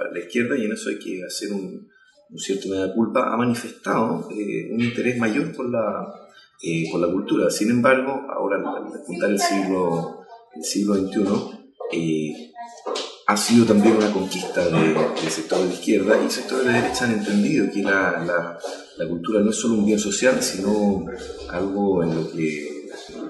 la izquierda, y en eso hay que hacer un cierto mea culpa, ha manifestado un interés mayor por la cultura. Sin embargo, ahora al despuntar el siglo XXI, ha sido también una conquista de sectores de izquierda, y sectores de derecha han entendido que la cultura no es solo un bien social, sino algo en lo que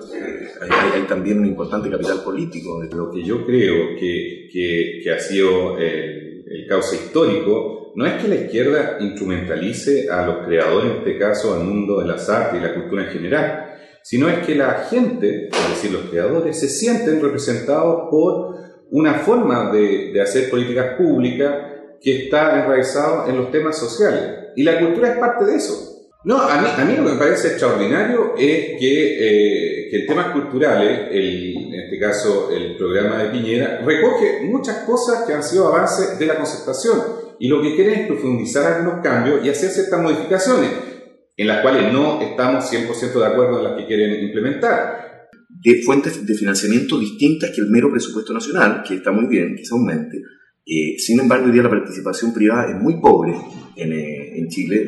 hay también un importante capital político. Lo que yo creo que ha sido el cauce histórico no es que la izquierda instrumentalice a los creadores, en este caso al mundo de las artes y la cultura en general, sino es que la gente, es decir, los creadores, se sienten representados por una forma de hacer políticas públicas que está enraizado en los temas sociales. Y la cultura es parte de eso. No, a mí lo que me parece extraordinario es que en temas culturales, en este caso el programa de Piñera, recoge muchas cosas que han sido avances de la concertación, y lo que quieren es profundizar algunos cambios y hacer ciertas modificaciones en las cuales no estamos 100% de acuerdo en las que quieren implementar. De fuentes de financiamiento distintas que el mero presupuesto nacional, que está muy bien, que se aumente. Sin embargo, hoy día la participación privada es muy pobre en Chile.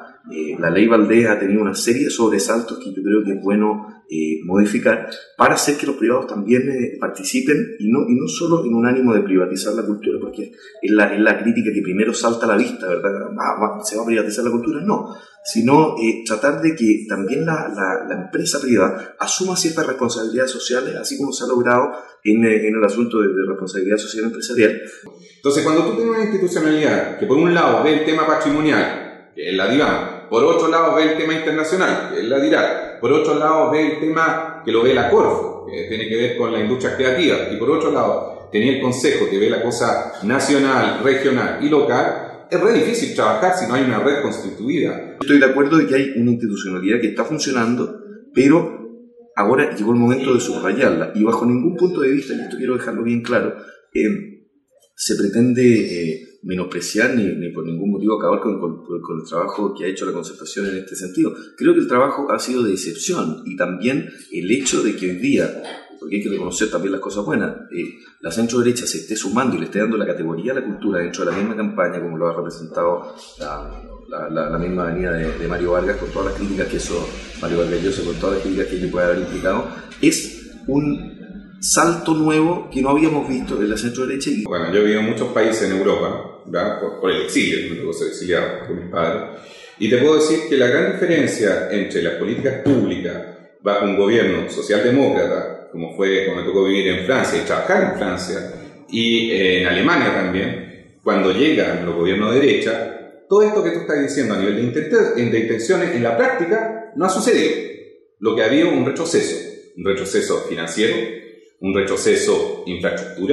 La ley Valdés ha tenido una serie de sobresaltos que yo creo que es bueno modificar para hacer que los privados también participen, y no solo en un ánimo de privatizar la cultura, porque es la crítica que primero salta a la vista, ¿verdad? ¿Se va a privatizar la cultura? No, sino tratar de que también la empresa privada asuma ciertas responsabilidades sociales, así como se ha logrado en el asunto de responsabilidad social empresarial. Entonces, cuando tú tienes una institucionalidad que por un lado ve el tema patrimonial, que es la DIVAM, por otro lado ve el tema internacional, que es la DIRAC, por otro lado ve el tema que lo ve la Corfo, que tiene que ver con la industria creativa, y por otro lado tenía el Consejo, que ve la cosa nacional, regional y local, es re difícil trabajar si no hay una red constituida. Estoy de acuerdo de que hay una institucionalidad que está funcionando, pero ahora llegó el momento de subrayarla, y bajo ningún punto de vista, y esto quiero dejarlo bien claro, se pretende menospreciar ni por ningún motivo acabar con el trabajo que ha hecho la concertación en este sentido. Creo que el trabajo ha sido de excepción, y también el hecho de que hoy día, porque hay que reconocer también las cosas buenas, la centro derecha se esté sumando y le esté dando la categoría a la cultura dentro de la misma campaña, como lo ha representado la misma avenida de Mario Vargas, con todas las críticas que eso, Mario Vargas Llosa, con todas las críticas que ello puede haber implicado, es un salto nuevo que no habíamos visto en la centro derecha. Bueno, yo he vivido en muchos países en Europa, ¿verdad? Por el exilio, me tocó ser exiliado con mis padres, y te puedo decir que la gran diferencia entre las políticas públicas bajo un gobierno socialdemócrata, como fue cuando me tocó vivir en Francia y trabajar en Francia, y en Alemania también, cuando llegan los gobiernos de derecha, todo esto que tú estás diciendo a nivel de intenciones, en la práctica no ha sucedido. Lo que ha habido un retroceso financiero, un retroceso infraestructura.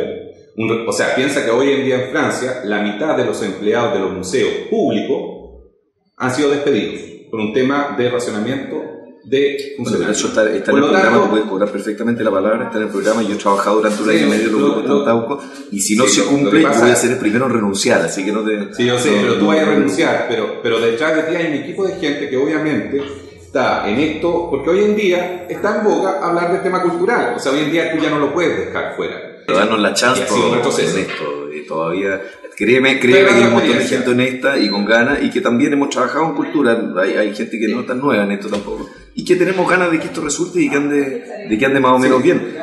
O sea, piensa que hoy en día en Francia la mitad de los empleados de los museos públicos han sido despedidos por un tema de racionamiento de funcionarios. Eso está en el programa, tú puedes cobrar perfectamente la palabra, está en el programa, y yo he trabajado durante un año y medio en los grupos de Antauco, y si no se cumple, yo voy a ser el primero en renunciar, así que no te... Sí, yo sé, pero tú vas a renunciar, pero detrás de ti hay un equipo de gente que obviamente está en esto, porque hoy en día está en boga hablar del tema cultural. O sea, hoy en día tú ya no lo puedes dejar fuera. Pero darnos la chance por esto, todavía... Créeme que hay un montón de gente honesta y con ganas, y que también hemos trabajado en cultura. Hay gente que no es tan nueva en esto tampoco, y que tenemos ganas de que esto resulte y que ande más o menos bien.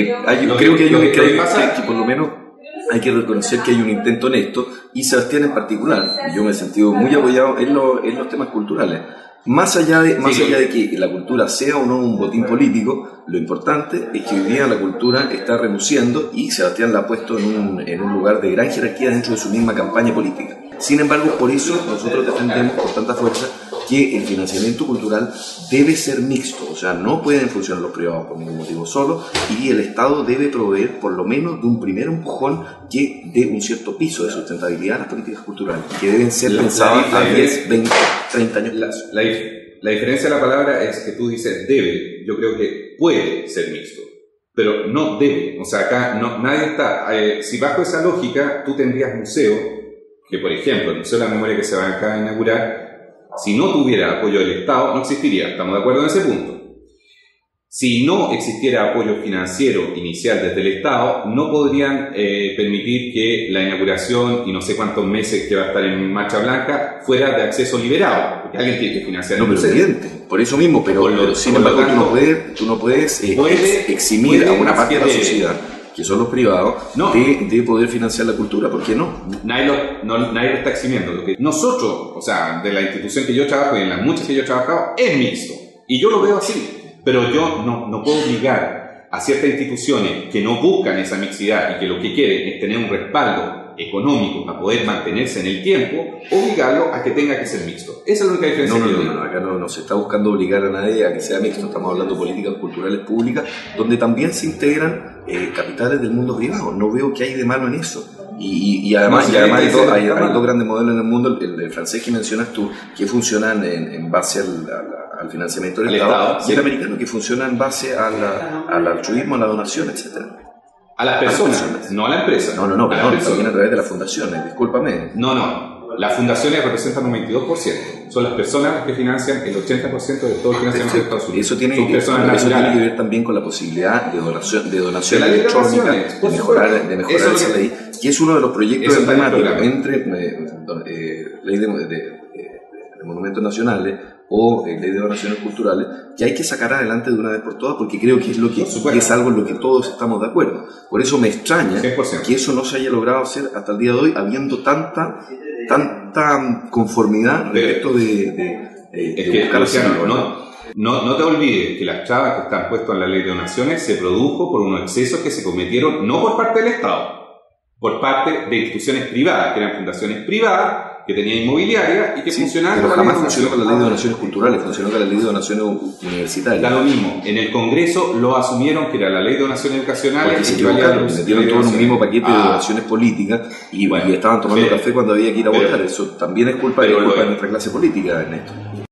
Creo que por lo menos hay que reconocer que hay un intento honesto, y Sebastián en particular, yo me he sentido muy apoyado en los temas culturales. Más allá de que la cultura sea o no un botín político, lo importante es que hoy día la cultura está renunciando, y Sebastián la ha puesto en un lugar de gran jerarquía dentro de su misma campaña política. Sin embargo, por eso nosotros defendemos con tanta fuerza que el financiamiento cultural debe ser mixto, o sea, no pueden funcionar los privados por ningún motivo solo, y el Estado debe proveer por lo menos de un primer empujón que dé un cierto piso de sustentabilidad a las políticas culturales, que deben ser pensadas a 10, 20, 30 años plazo. La diferencia de la palabra es que tú dices debe, yo creo que puede ser mixto, pero no debe. O sea, acá nadie está... si bajo esa lógica tú tendrías museos, que por ejemplo el Museo de la Memoria que se va acá a inaugurar, si no tuviera apoyo del Estado no existiría, estamos de acuerdo en ese punto. si no existiera apoyo financiero inicial desde el Estado, no podrían permitir que la inauguración y no sé cuántos meses que va a estar en Marcha Blanca fuera de acceso liberado, porque alguien tiene que financiar el proceso. Evidente, por eso mismo, pero sin embargo tú no puedes eximir a una parte de la sociedad, que son los privados, de poder financiar la cultura. ¿Por qué no? Nadie lo está eximiendo. Nosotros, o sea, de la institución que yo trabajo y en las muchas que yo he trabajado, es mixto. Y yo lo veo así. Pero yo no puedo obligar a ciertas instituciones que no buscan esa mixidad y que lo que quieren es tener un respaldo económico para poder mantenerse en el tiempo, obligarlo a que tenga que ser mixto. Esa es la única diferencia que yo digo. Acá no se está buscando obligar a nadie a que sea mixto. Estamos hablando de políticas culturales públicas donde también se integran capitales del mundo privado. No veo que hay de malo en eso. Y además hay dos grandes modelos en el mundo, el francés que mencionas tú, que funcionan en base al financiamiento del Estado, y el americano que funciona en base al altruismo, a la donación, etc. A las personas, no a la empresa. No, también a través de las fundaciones, discúlpame. Las fundaciones representan un 22%. Son las personas que financian el 80% de todo el financiamiento de Estados Unidos. Eso tiene que ver también con la posibilidad de donación electrónica, de mejorar esa ley, que es uno de los proyectos emblemáticos entre ley de monumentos nacionales o ley de donaciones culturales, que hay que sacar adelante de una vez por todas, porque creo que es algo en lo que todos estamos de acuerdo. Por eso me extraña 100%. Que eso no se haya logrado hacer hasta el día de hoy, habiendo tanta conformidad respecto de buscar hacerlo. No te olvides que las trabas que están puestas en la ley de donaciones se produjo por unos excesos que se cometieron no por parte del Estado, por parte de instituciones privadas, que eran fundaciones privadas, que tenían inmobiliaria y que funcionaban con la ley de donaciones. Funcionó con la ley de donaciones culturales, funcionó con la ley de donaciones universitarias. Da lo mismo. En el Congreso lo asumieron que era la ley de donaciones educacionales. Porque se equivocaron, metieron todo en un mismo paquete de donaciones políticas y estaban tomando café cuando había que ir a votar. Eso también es culpa de nuestra clase política, Ernesto.